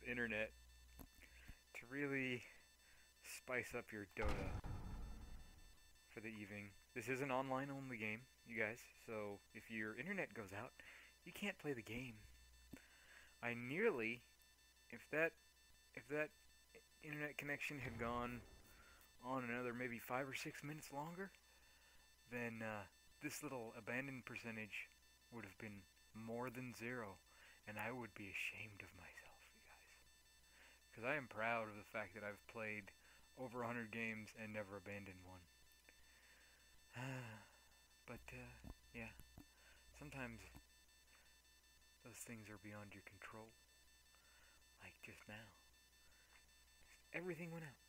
internet to really spice up your Dota for the evening. This is an online only game, you guys, so if your internet goes out, you can't play the game. I nearly, if that internet connection had gone on another maybe 5 or 6 minutes longer, then this little abandoned percentage would have been more than zero, and I would be ashamed of myself, you guys. Because I am proud of the fact that I've played over 100 games and never abandoned one. But, yeah, sometimes those things are beyond your control. Like just now. Everything went out.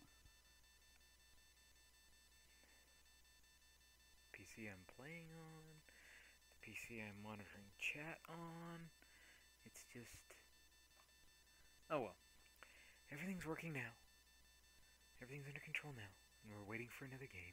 PC I'm playing on, the PC I'm monitoring chat on. It's just... Oh well. Everything's working now. Everything's under control now. And we're waiting for another game.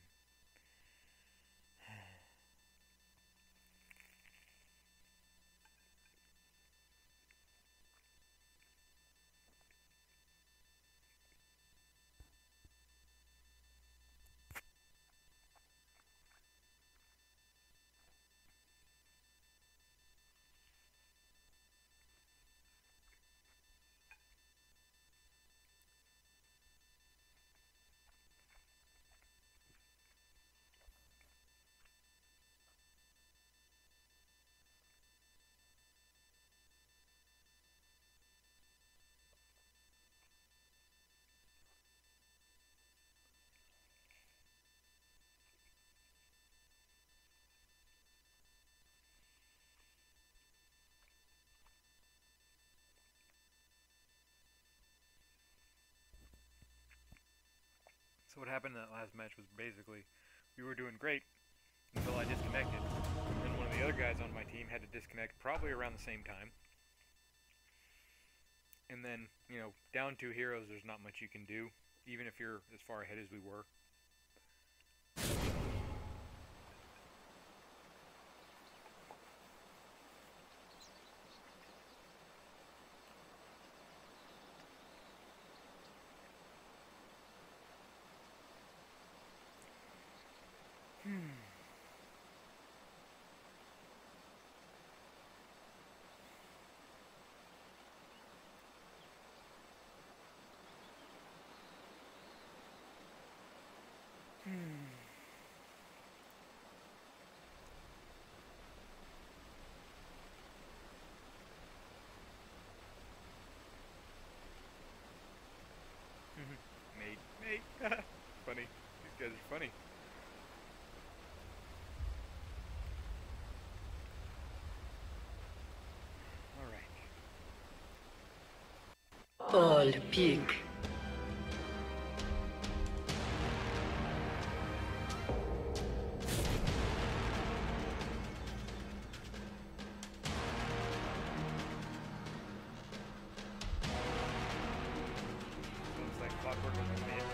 So what happened in that last match was basically we were doing great until I disconnected. And then one of the other guys on my team had to disconnect probably around the same time. And then, down 2 heroes, there's not much you can do, even if you're as far ahead as we were. Mate. Funny. These guys are funny. Paul Pig. Looks like clockwork was mid.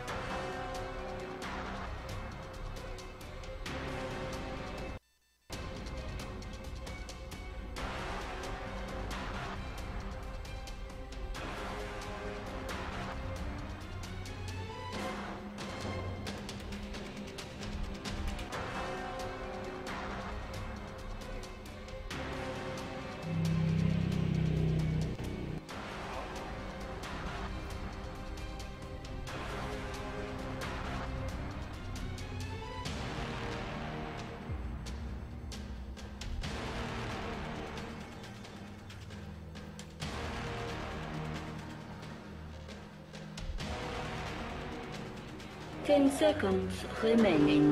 Ten seconds remaining.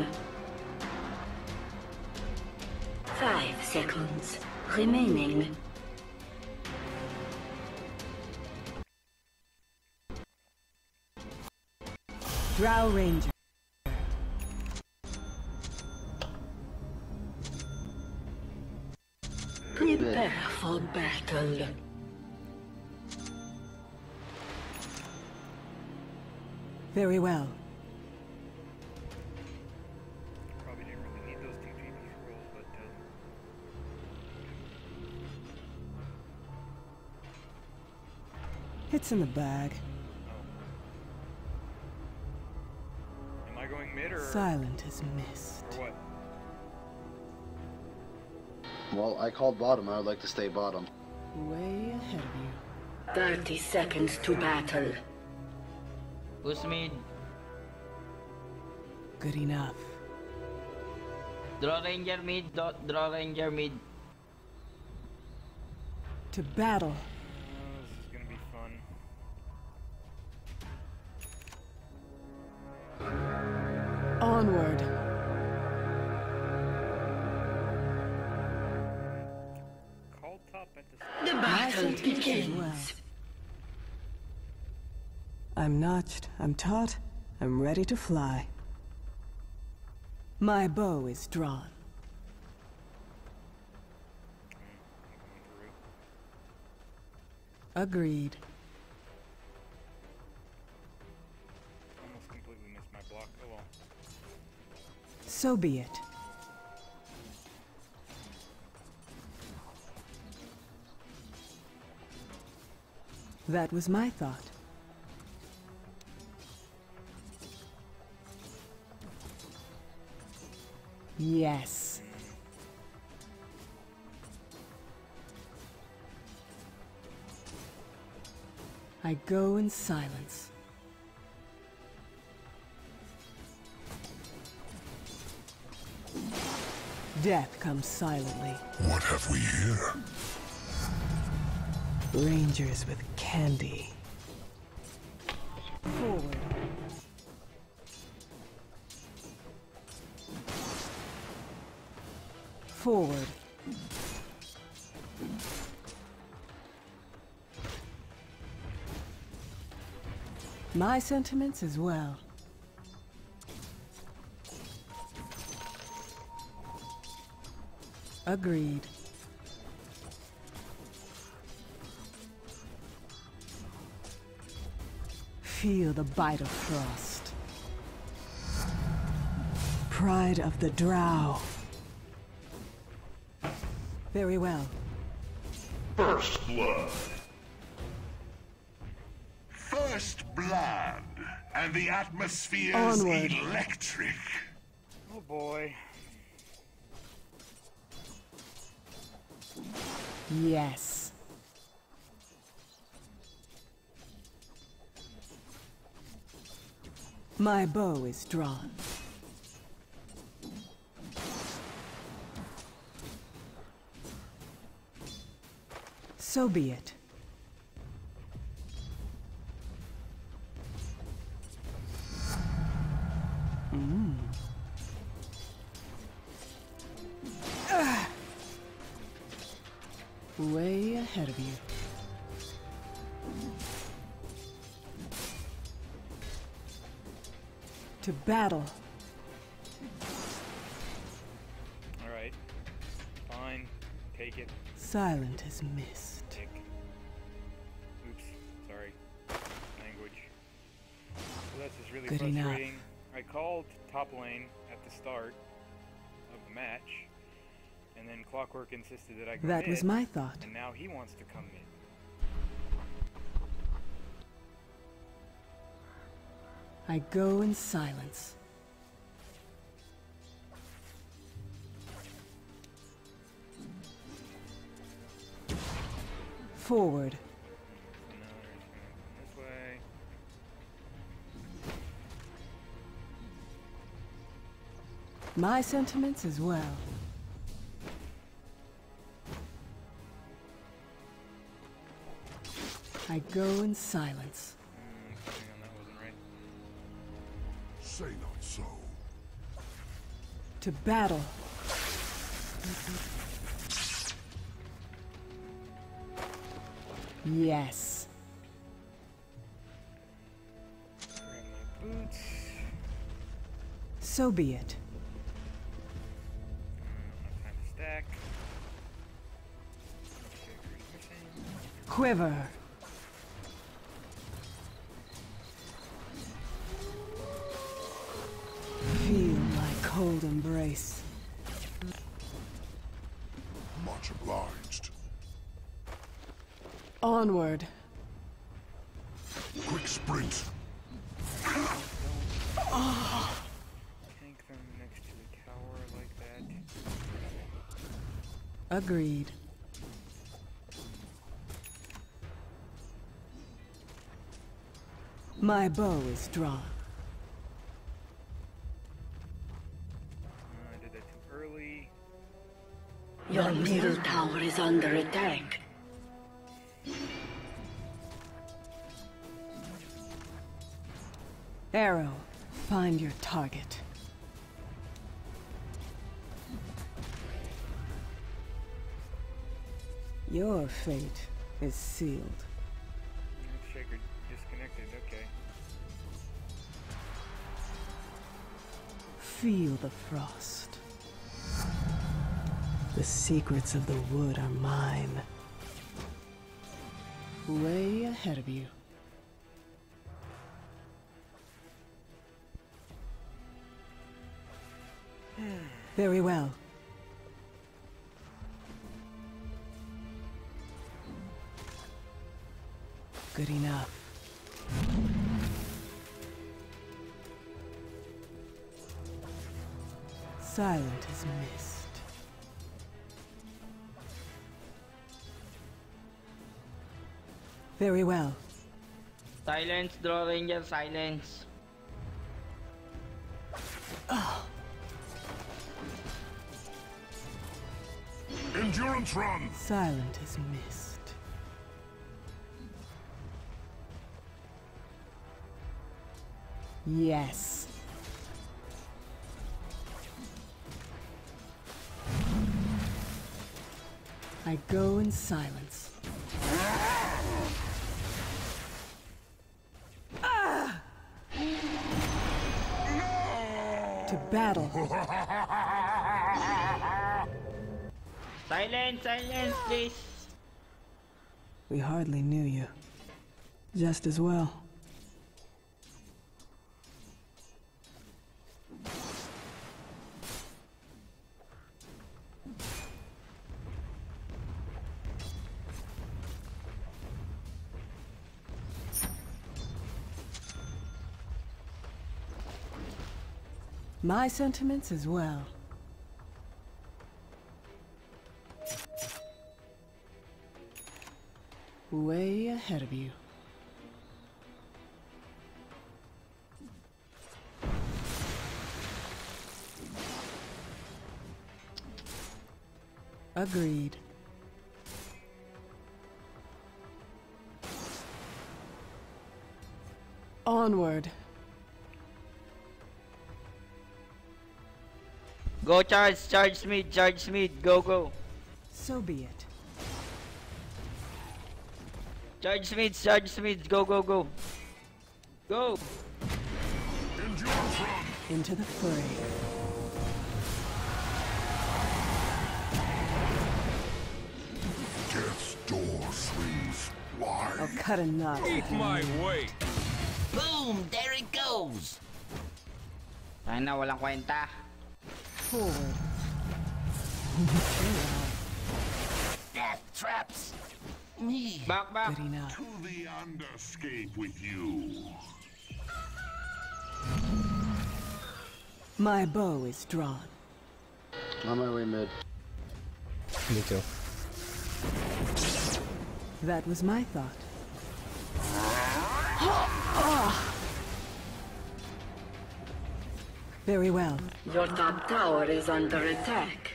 5 seconds remaining. Drow Ranger. Prepare for battle. Very well. Probably didn't really need those 2 GP scrolls, but It's in the bag. Oh. Am I going mid or Silent as mist. what? Well, I called bottom. I would like to stay bottom. Way ahead of you. 30 seconds to battle. Who's mid? Good enough. Draw ranger mid. Draw ranger mid. To battle. Oh, this is gonna be fun. Onward. Call top at the The battle begins. Well. I'm notched, I'm taut, I'm ready to fly. My bow is drawn. Agreed. Almost completely missed my block. Oh well. So be it. That was my thought. Yes. I go in silence. Death comes silently. What have we here? Rangers with candy. Forward. Forward. My sentiments as well. Agreed. Feel the bite of frost. Pride of the Drow. Very well. First blood. First blood. And the atmosphere's Onward. electric. Oh boy. Yes. My bow is drawn. So be it. Way ahead of you. To battle. Alright. Fine. Take it. Silent as mist. Dick. Oops. Sorry. Language. So that's just really Good enough. frustrating. I called top lane at the start of the match, and then Clockwork insisted that I go That mid, was my thought. and now he wants to come mid. I go in silence. Forward. So now they're just gonna come this way. My sentiments as well. I go in silence. Hang on, that wasn't right. Say not so. To battle. Yes. Grab my boots. So be it. Enough time to stack. Sugar's missing. Quiver. Feel my cold embrace. Much obliged. Onward. Quick sprint. Tank them next to the tower like that. Agreed. My bow is drawn. I did that too early. Your middle tower is under attack. Arrow, find your target. Your fate is sealed. Shaker disconnected, okay. Feel the frost. The secrets of the wood are mine. Way ahead of you. Very well. Good enough. Silent as mist. Very well. Silence, Draw Ranger, silence. Endurance run. Silent as mist. Yes. I go in silence. To battle. Silence, silence, please. We hardly knew you. Just as well. My sentiments as well. Way ahead of you. Agreed. Onward. Go charge mid, go, go. So be it. Charge mid, go, go, go. Go. Endurance run. Into the fray. Death's door swings wide. I'll cut a knot. Boom! There it goes! Ay na, walang kwenta. Forward. Death traps me. Back, back. Good enough. To the underscape with you. My bow is drawn. On my way mid. Me too. That was my thought. Very well. Your top tower is under attack.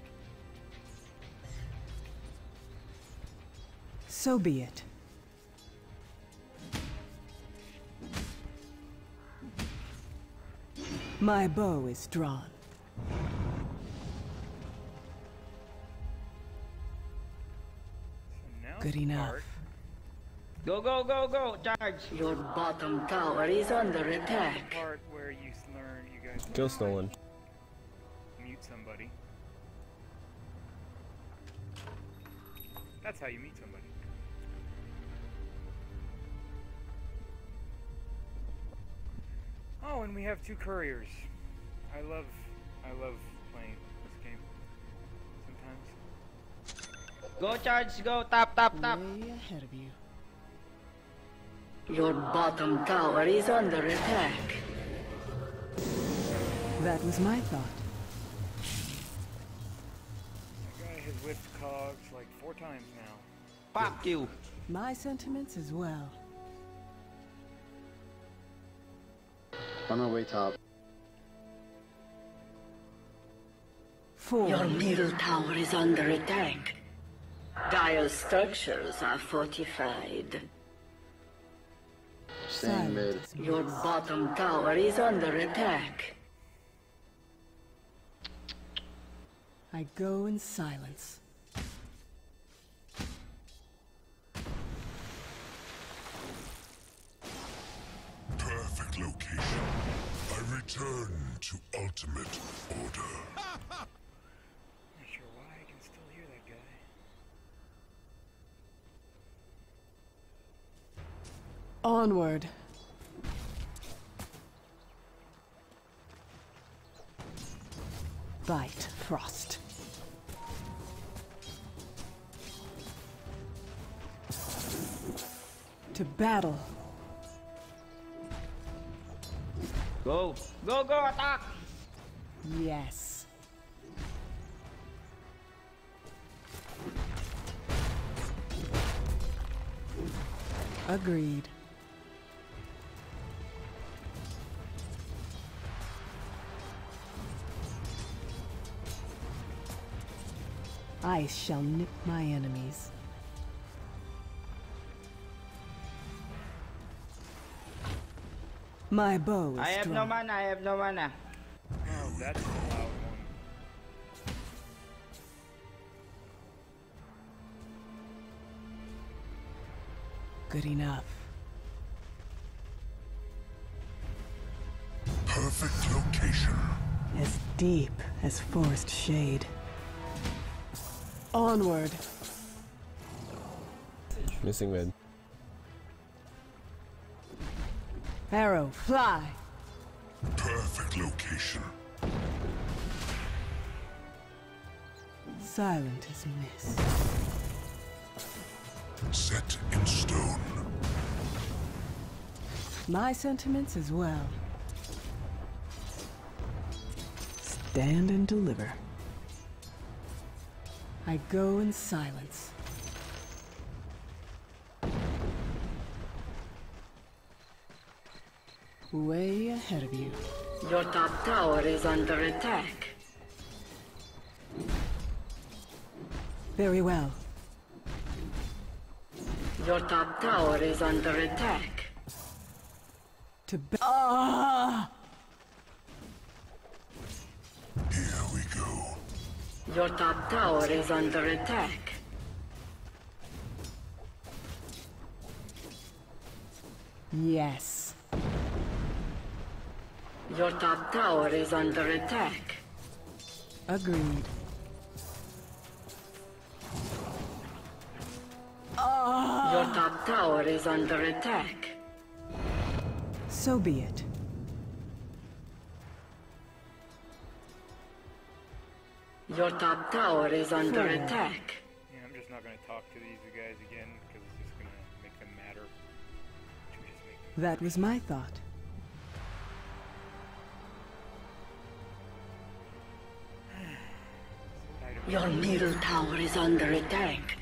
So be it. My bow is drawn. So now Good the enough. part Go, go, go, go. Charge. Your bottom tower is under attack. part where you learn, you guys Kill stolen. mute somebody. That's how you meet somebody. Oh, and we have 2 couriers. I love playing this game. Sometimes. Go charge, go. Tap, tap, tap. Way ahead of you. Your bottom tower is under attack. That was my thought. That guy has whipped cogs like 4 times now. Fuck you. My sentiments as well. On my way top. Forward. Your middle tower is under attack. Dire structures are fortified. Staying mid. Your bottom tower is under attack. I go in silence. Perfect location. I return to ultimate order. Not sure why I can still hear that guy. Onward. Bite, Frost. To battle. Go. Go, go, attack! Yes. Agreed. I shall nip my enemies. My bow is I have no strong. mana, I have no mana. Oh, that's a loud one. Good enough. Perfect location. As deep as forest shade. Onward. Missing red. Arrow, fly. Perfect location. Silent as mist. Set in stone. My sentiments as well. Stand and deliver. I go in silence. Way ahead of you. Your top tower is under attack. Very well. Your top tower is under attack. To Ah! Here we go. Your top tower is under attack. Yes. Your top tower is under attack. Agreed. Ah! Your top tower is under attack. So be it. Your top tower is under Forward. attack. Yeah, I'm just not gonna talk to these guys again because it's just gonna make them madder. To just make them That was my thought. tired of Your middle tower is under attack.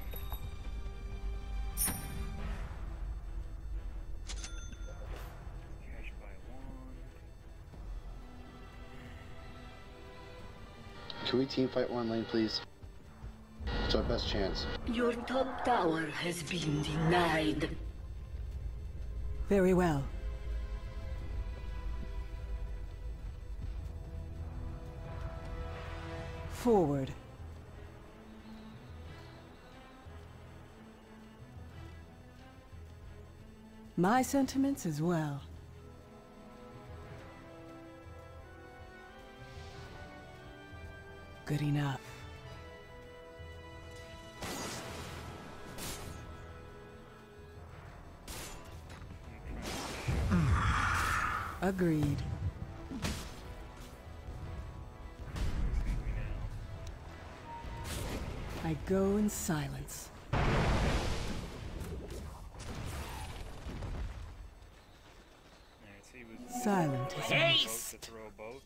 cash by 1. Can we team fight one lane, please? It's our best chance. Your top tower has been denied. Very well. Forward. My sentiments as well. Good enough. Agreed. I go in silence. he was Silent trying as to Haste! to throw both.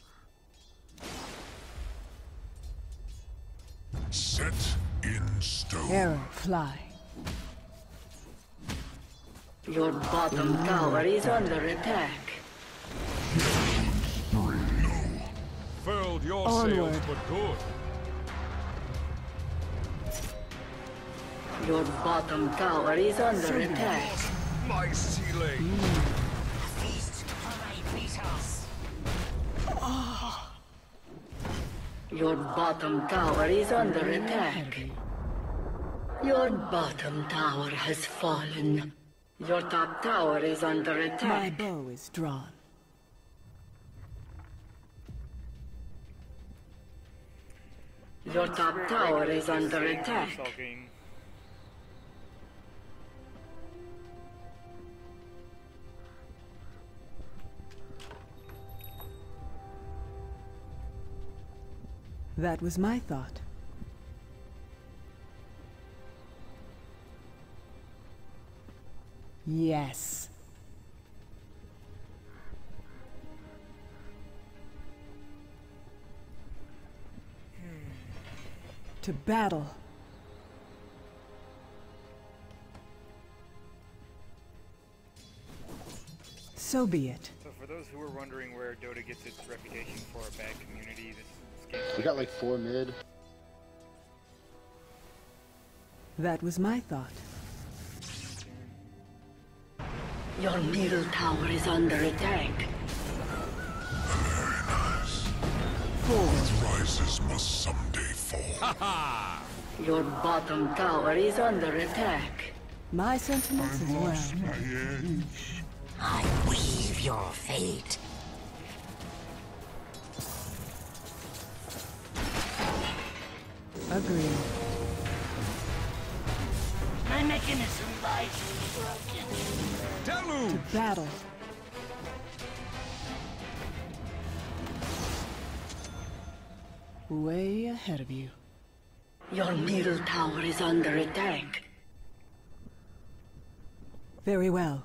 Set in stone. arrow fly. Your bottom tower is under attack. Furled your Onward. sails for good. Your bottom tower is under attack. My sea lane. Feast for my beaters. Your bottom tower is under attack. Your bottom tower has fallen. Your top tower is under My attack. bow is drawn. Your top tower is under attack. Sulking. That was my thought. Yes. To battle. So be it. So for those who were wondering where Dota gets its reputation for a bad community, this game. We got like 4 mid. That was my thought. Your middle tower is under attack. Forward. Rises must someday fall. Your bottom tower is under attack. My sentiments as well. My edge. I weave your fate. Agreed. My mechanism lies broken. Deluge! To battle. Way ahead of you. Your middle tower is under attack. Very well.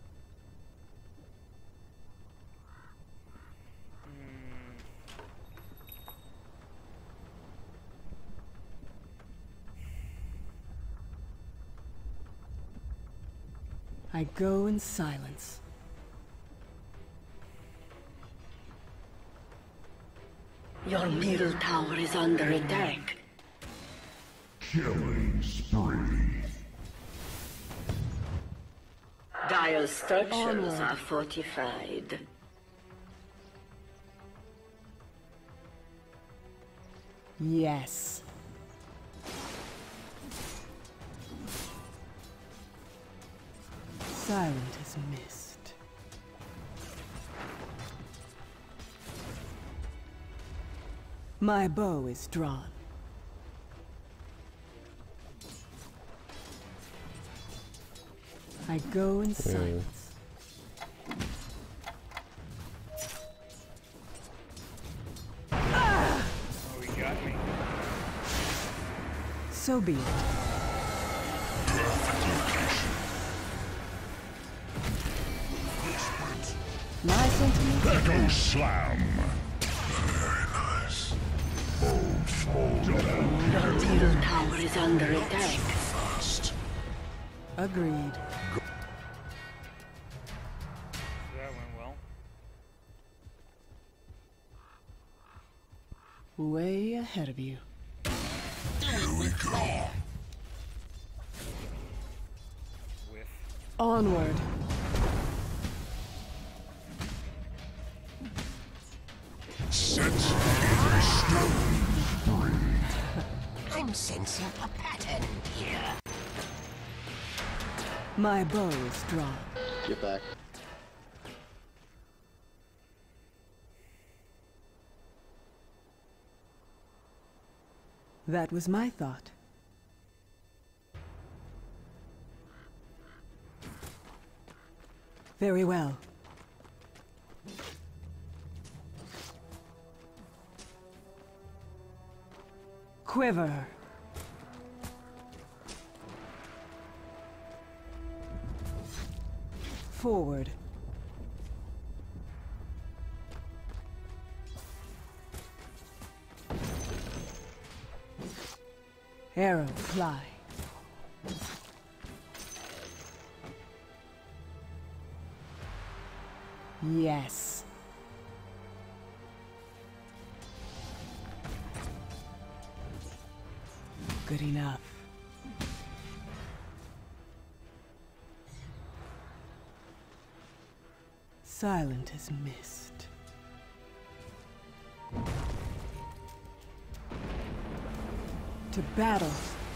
I go in silence. Your middle tower is under attack. Killing spree. Dire structures Onward. are fortified. Yes. Silent as mist. My bow is drawn. I go in silence. Oh, he got me. So be it. My sentiments as Echo well. slam. Very nice. Hold. Your middle tower is under attack. Fast. Agreed. That went well. Way ahead of you. Here we go. With Onward. Set in stone. I'm sensing a pattern here. My bow is drawn. Get back. That was my thought. Very well. Quiver. Forward. Arrow fly. Yes. Good enough. Silent as mist. To battle.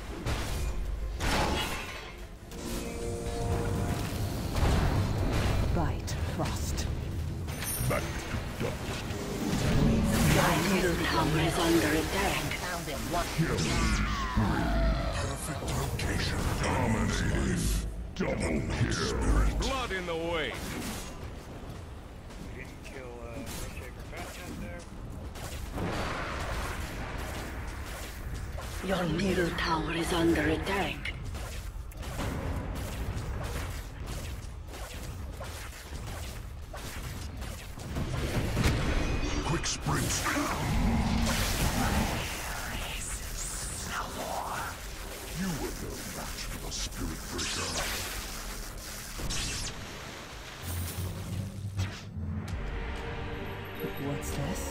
Bite, Frost. Back to dust. Your middle tower is under attack. Found him. What? Perfect location. Dominating. Double kill. Blood in the way. We didn't kill Earthshaker fast enough there. Your middle tower is under attack. Quick sprint. You were no match for the Spirit Breaker. What's this?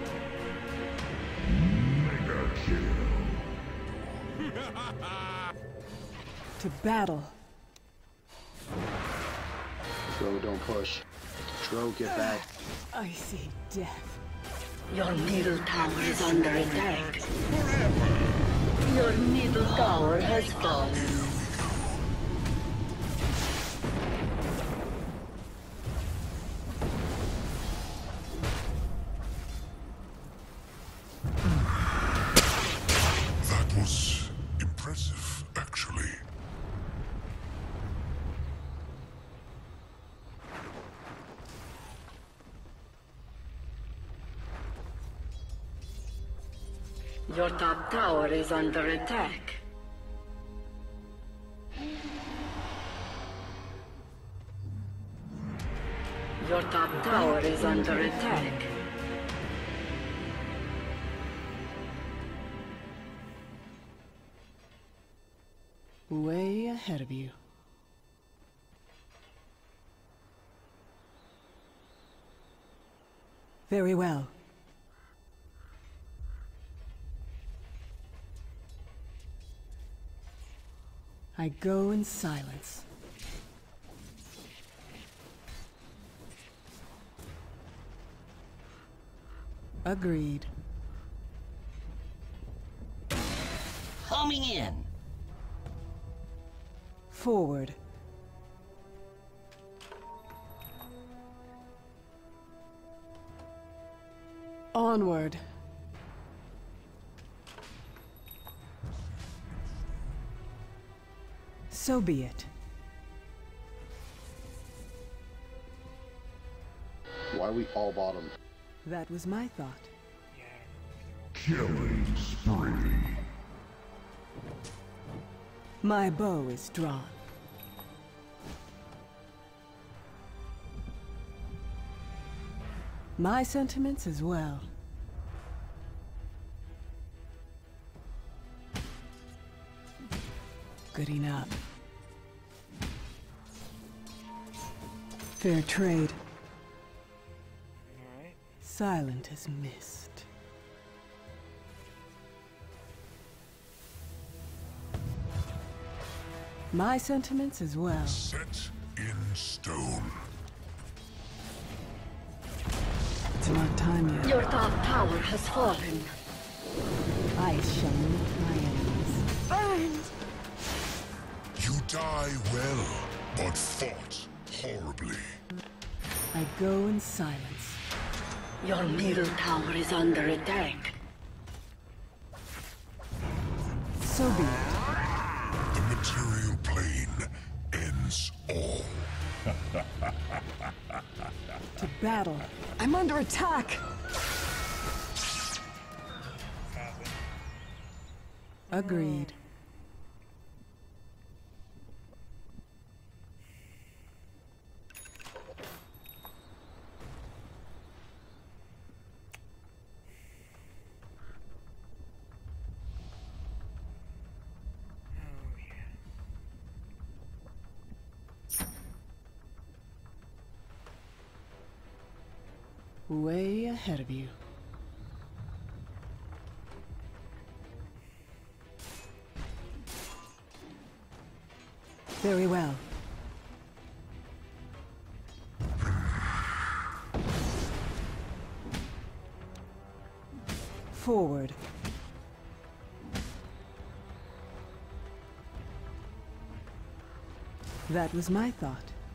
Mega kill. To battle. Dro, don't push. Dro, get back. I see death. Your middle tower is under attack. Your middle tower has fallen. That was impressive, actually. Your top tower is under attack. Your top tower is under attack. Way ahead of you. Very well. I go in silence. Agreed. Homing in. Forward. Onward. So be it. Why are we all bottom? That was my thought. Killing spree. My bow is drawn. My sentiments as well. Good enough. Fair trade. Alright. Silent as mist. My sentiments as well. Set in stone. It's not time yet. Your top tower has fallen. I shall meet my enemies. Burned! You die well, but fought horribly. I go in silence. Your middle tower is under attack. So be it. The material plane ends all. To battle. I'm under attack! Agreed. way ahead of you. Very well. Forward. That was my thought.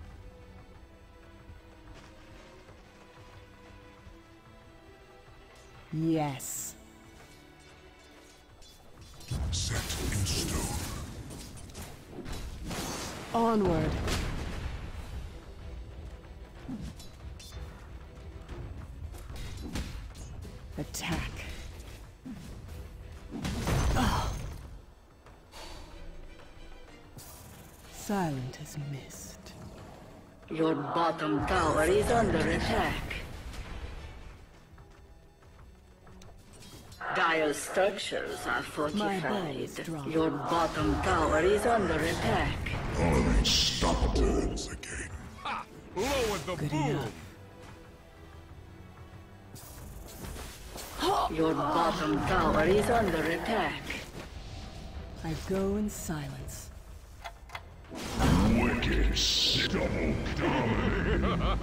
Yes. Set in stone. Onward. Attack. Oh. Silent as mist. Your bottom tower is under attack. Dire structures are fortified. Your bottom tower is under attack. Unstoppable again. Ha! Lower the Good boom! enough. Your bottom tower is under attack. I go in silence. Wicked double dominate.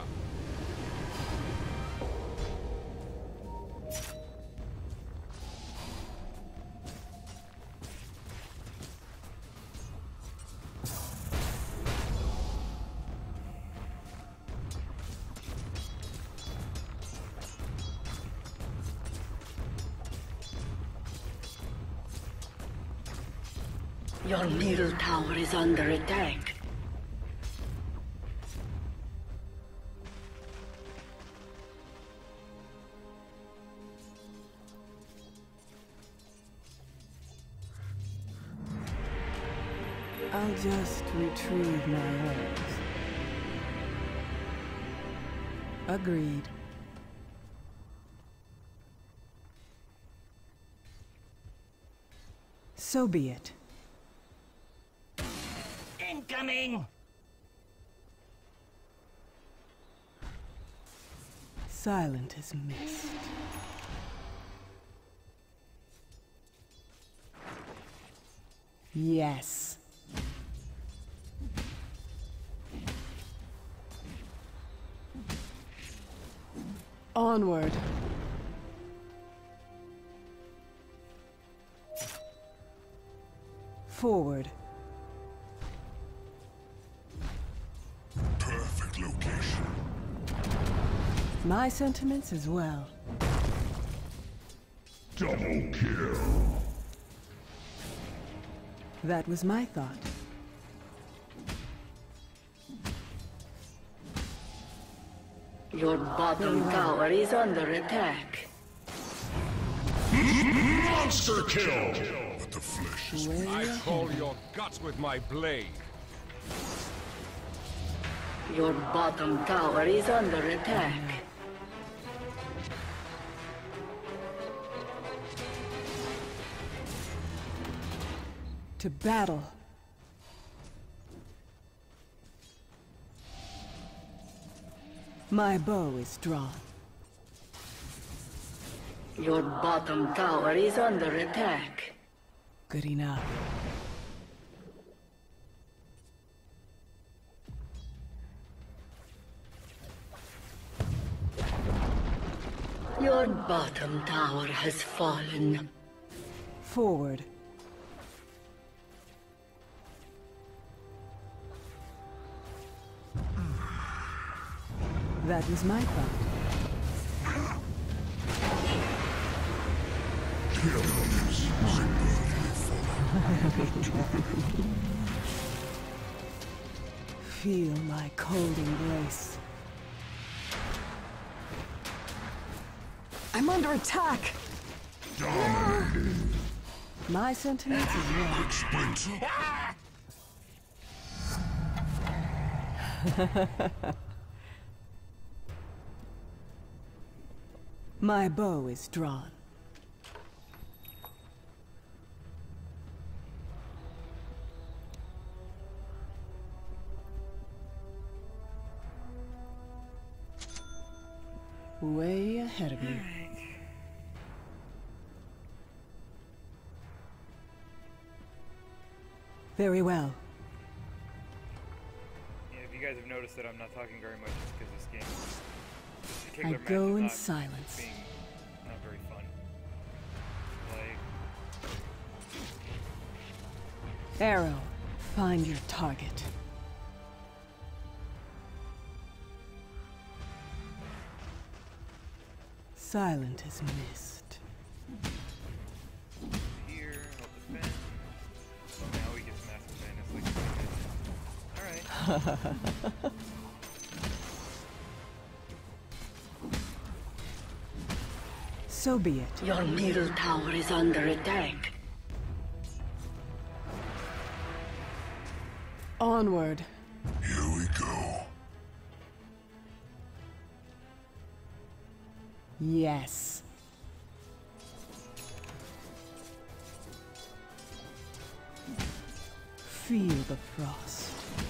Your middle tower is under attack. I'll just retrieve my orbs. Agreed. So be it. Incoming! Silent as mist. Yes. Onward. Forward. Perfect location. My sentiments as well. Double kill. That was my thought. Your bottom tower is under attack. Monster kill. But the flesh is Way I ahead. call your guts with my blade. Your bottom tower is under attack. To battle. My bow is drawn. Your bottom tower is under attack. Good enough. Your bottom tower has fallen. Forward. That was my thought. kills. Feel my cold embrace. I'm under attack! Dominating. My sentiments is well. Sprint. My bow is drawn. Way ahead of you. Alright. Very well. Yeah, if you guys have noticed that I'm not talking very much, it's because this game, this I particular match go is in not silence. being not very fun. Like, Arrow, find your target. Silent as mist. here, help defend. Oh, now we get massive madness like Alright. So be it. Your middle tower is under attack. Onward. Here we go. Yes. Feel the frost.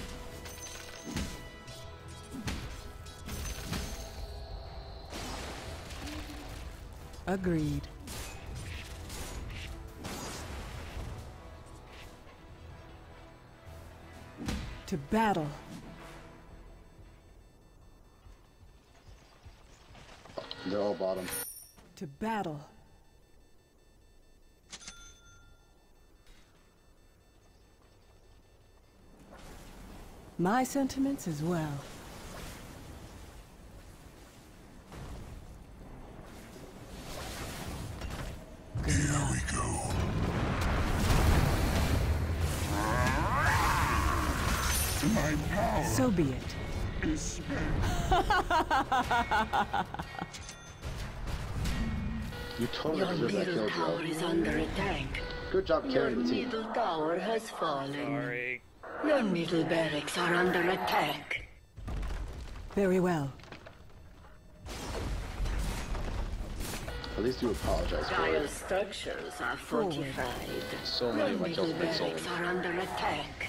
Agreed. To battle. They're all bottom. To battle. My sentiments as well. Good Here enough. we go. My power So be it. is spent. You totally Your deserve that middle kill, tower Joe. is under attack. Good job Your carrying the team. middle tower has fallen. Sorry. Your middle barracks are under attack. Very well. At least you apologize for Dire it. structures are Forward. fortified. So many Your of my kills middle have been barracks stolen. are under attack.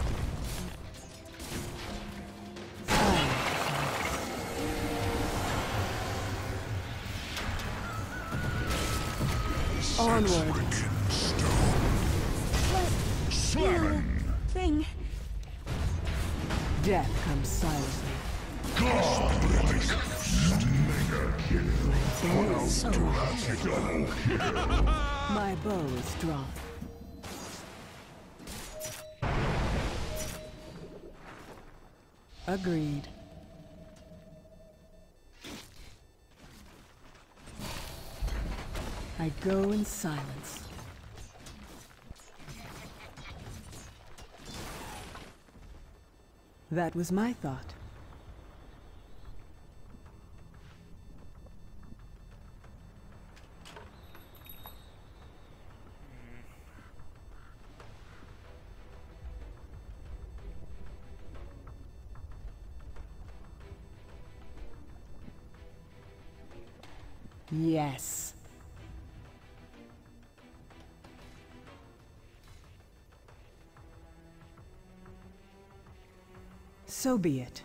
Onward. Slamming. Thing. Death comes silently. Godlike. Mega kill. So Double kill. my bow is drawn. Agreed. I go in silence. That was my thought. Yes. So be it.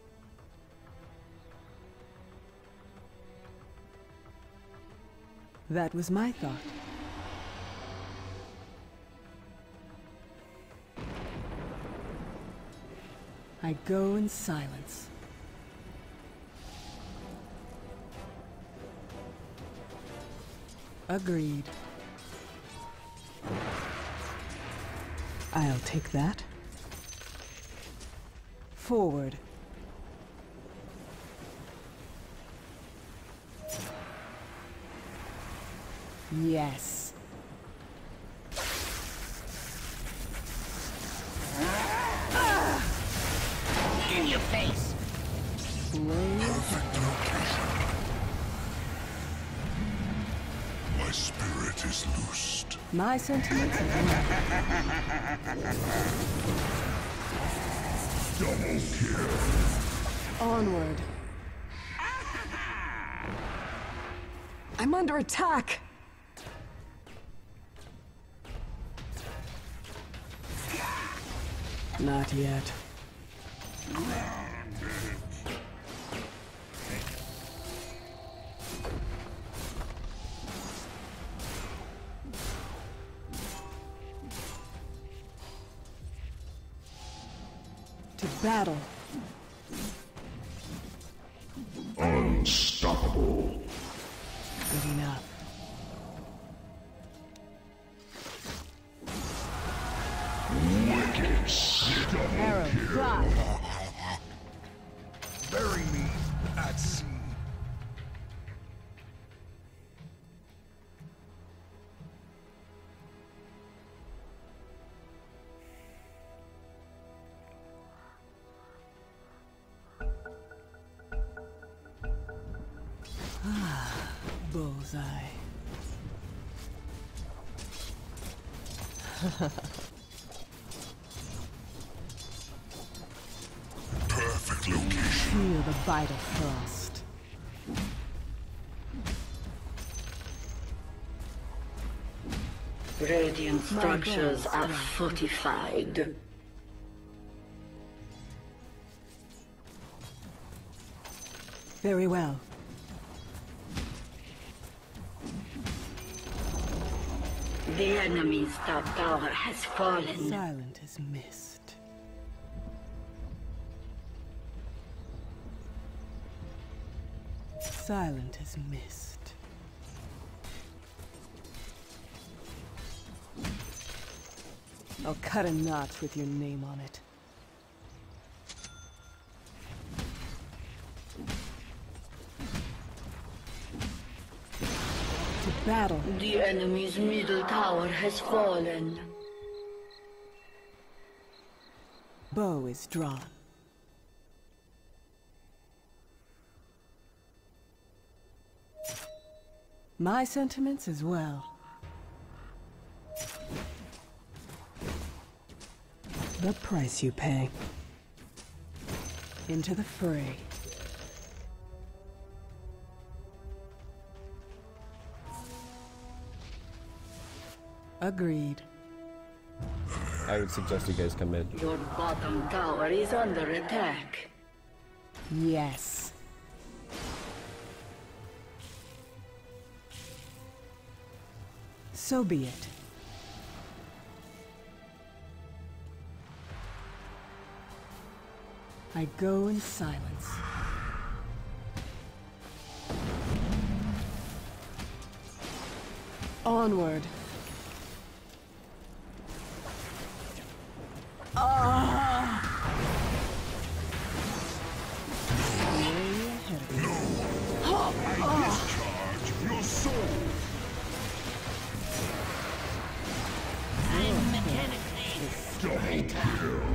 That was my thought. I go in silence. Agreed. I'll take that. Forward. Yes. In your face. Perfect location. My spirit is loosed. My sentiments as well. Double kill. Onward. I'm under attack. Not yet. battle. Unstoppable. Good enough. Wicked sick. Arrow, fly. Bury me at sea. Bullseye. Perfect location. Feel the bite of frost. Radiant structures are fortified. Very well. The enemy's top tower has fallen. Silent as mist. Silent as mist. I'll cut a notch with your name on it. To battle. The enemy's middle tower has fallen. Bow is drawn. My sentiments as well. The price you pay. Into the fray. Agreed. I would suggest you guys come in. Your bottom tower is under attack. Yes. So be it. I go in silence. Onward. Discharge your soul. I'm mechanically Double kill.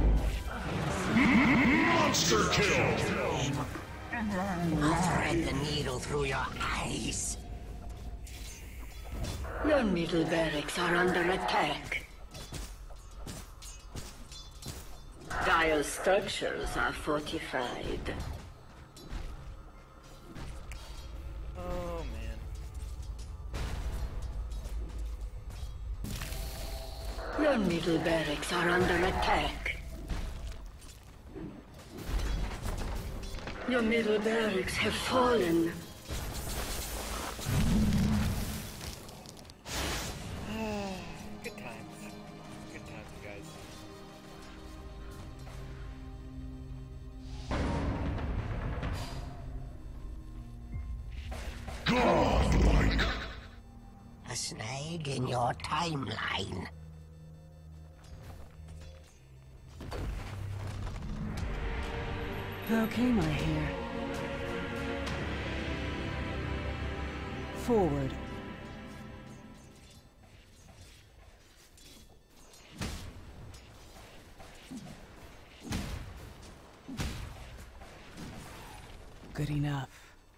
Monster kill. thread the needle through your eyes. Your middle barracks are under attack. Dire structures are fortified. Oh man. Your middle barracks are under attack. Your middle barracks have fallen. Good times. Good times, guys. Godlike. A snag in your timeline. How came I here? Forward. Good enough.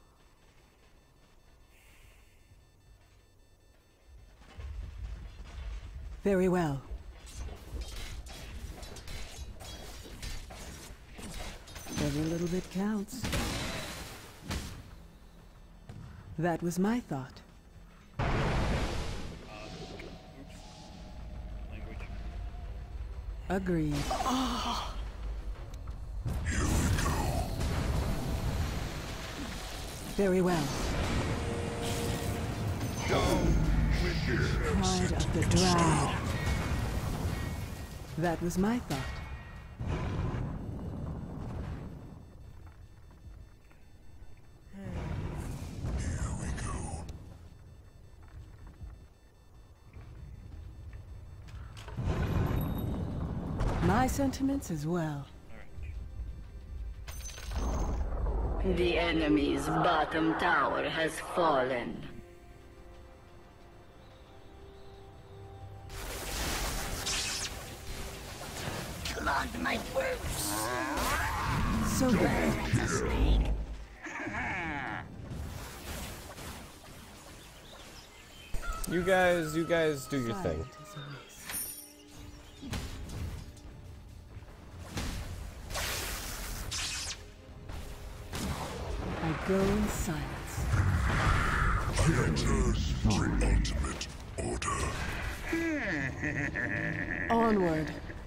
Very well. Every little bit counts. That was my thought. Oops. Language. Agreed. Here we go. Very well. Wicked. Pride of the Drow. That was my thought. My sentiments as well. The enemy's bottom tower has fallen. Clogged my purse. So bad. You guys do your thing. I go in silence. I enter the ultimate order. Onward.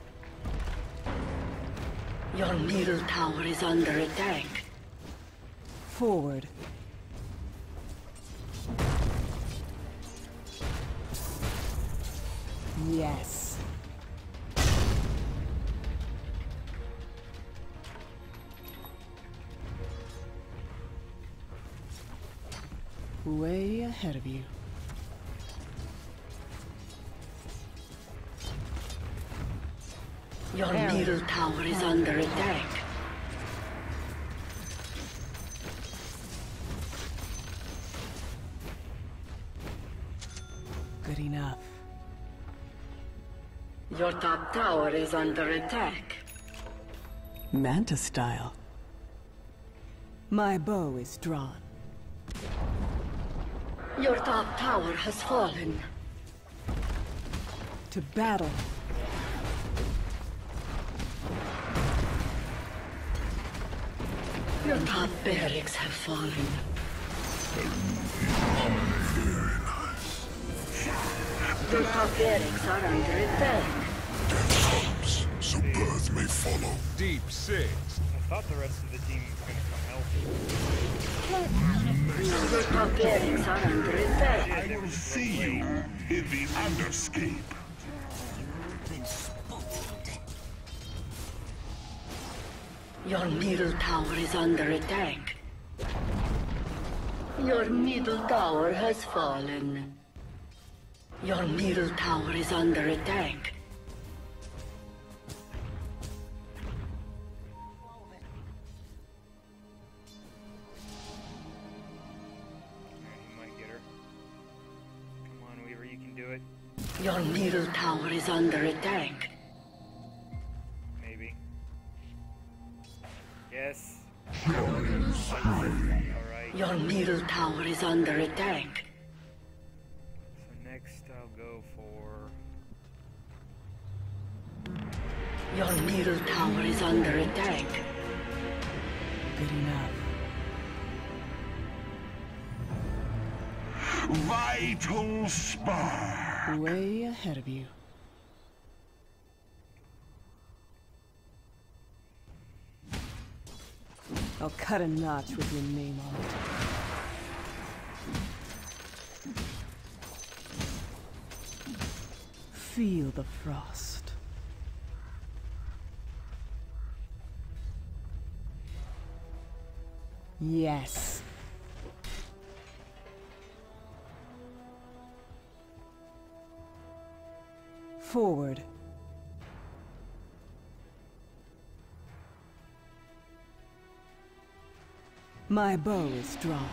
Your middle tower is under attack. Forward. Yes. Way ahead of you. Your middle tower is under attack. Good enough. Your top tower is under attack. Manta style. My bow is drawn. Your top tower has fallen. To battle. Your top barracks have fallen. Your top barracks are under attack. Death comes, so birth may follow. Deep Six. I thought the rest of the team was gonna come help. Your top barracks are under attack. I will see you in the Underscape. Your middle tower is under attack. Your middle tower has fallen. Your middle tower is under attack. Alright, he might get her. Come on, Weaver, you can do it. Your middle tower is under attack. Maybe. Yes. Alright. Your middle tower is under attack. So next I'll go for... Your middle tower is under attack. Good enough. Vital spark. Way ahead of you. I'll cut a notch with your name on it. Feel the frost. Yes. Forward. My bow is drawn.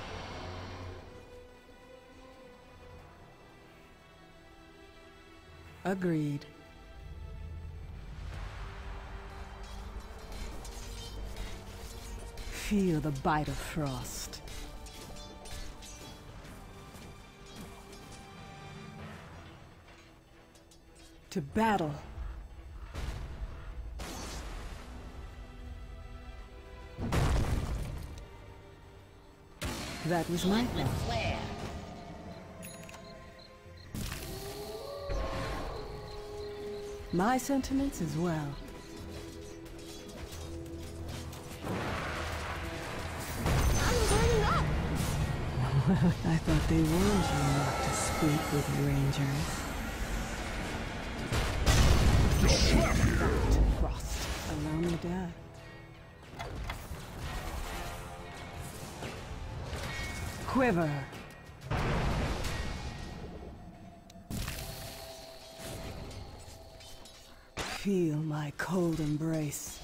Agreed. Feel the bite of frost. To battle. That was my plan. My sentiments as well. I thought they warned you not to speak with rangers. Frost, allow me die. Quiver. Feel my cold embrace.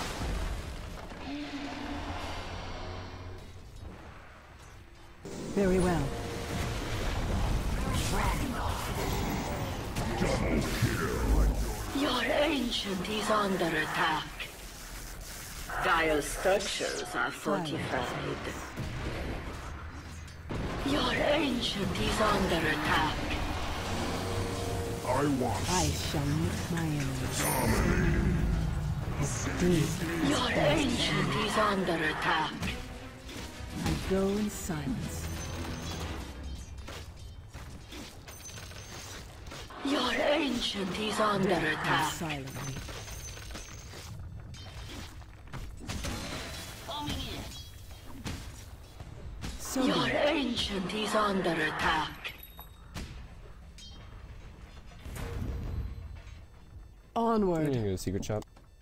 Very well. Your ancient is under attack. Dire structures are fortified. Your ancient is under attack. I shall meet my enemies. Your ancient is under attack. I go in silence. Your ancient is under attack. Silently. So Your ancient is under attack. Onward. I'm gonna go to secret shop.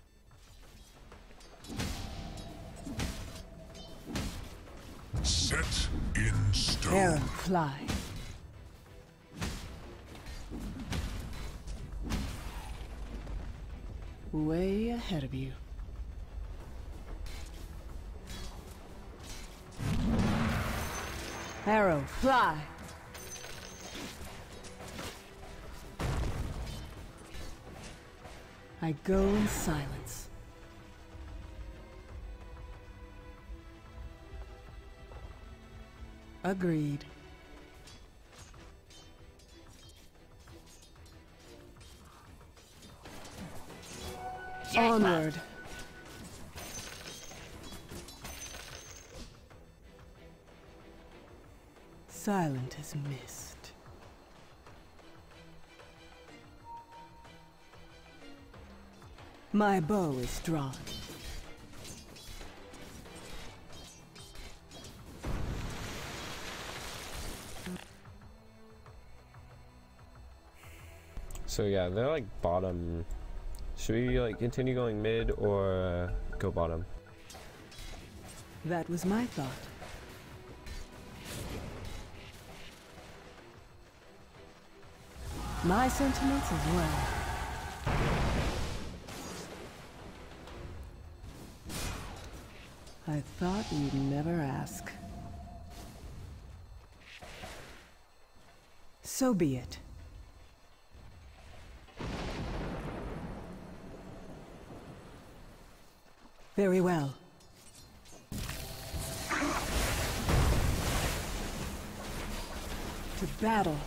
Set in stone. Arrow fly. Way ahead of you. Arrow fly. I go in silence. Agreed. Onward. Silent as mist. My bow is drawn. So yeah, they're like bottom. Should we like continue going mid or go bottom? That was my thought. My sentiments as well. I thought you'd never ask. So be it. Very well. To battle.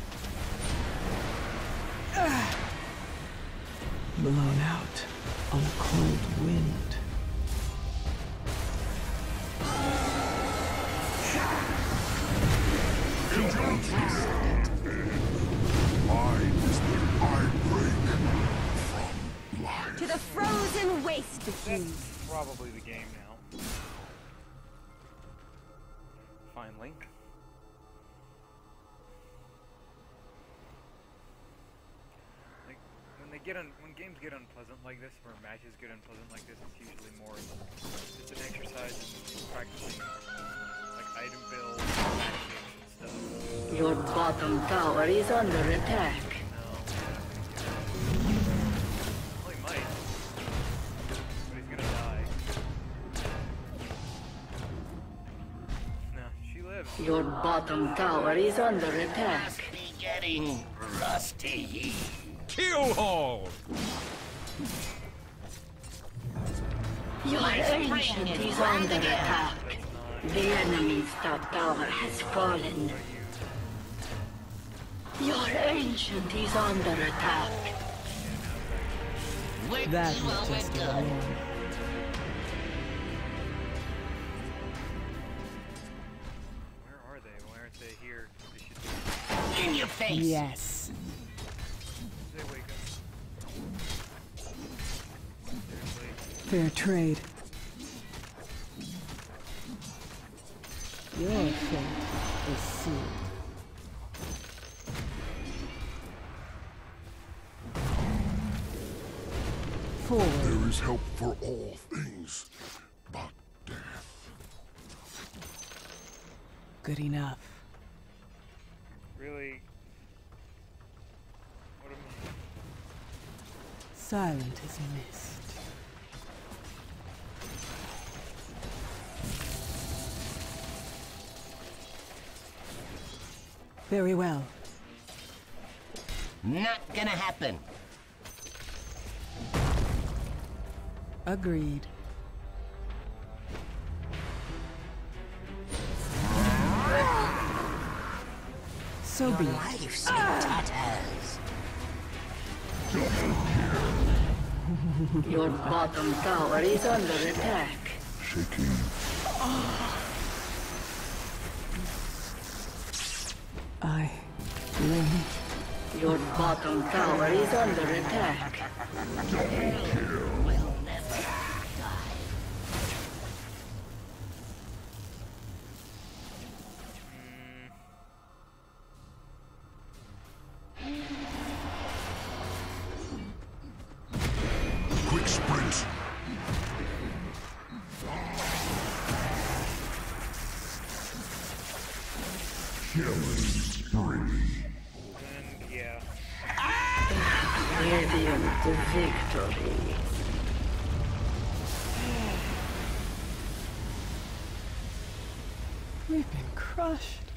Blown out on a cold wind. To the frozen waste of you. That's probably the game now. Finally. Like when games get unpleasant like this, or matches get unpleasant like this, it's usually more just an exercise in practicing like item build, tactics, and stuff. Your bottom tower is under attack. Well, he might. But he's gonna die. No, she lives. Your bottom tower is under attack. Be getting rusty. Kill haul! Your ancient is under attack. The enemy's top tower has fallen. Your ancient is under attack. That was just a warning. Where are they? Why aren't they here? They should be. In your face. Yes. They wake up. Seriously. Fair trade. Your fate is sealed. Forward. There is help for all things, but death. Good enough. Really? What am silent as mist. Very well. Not gonna happen. Agreed. So be it. Life's in tatters. Your bottom tower is under attack. Shaking. I win. Your bottom tower is under attack. Will never die. Quick sprint. Killing spree. And yeah. Radiant victory. We've been crushed.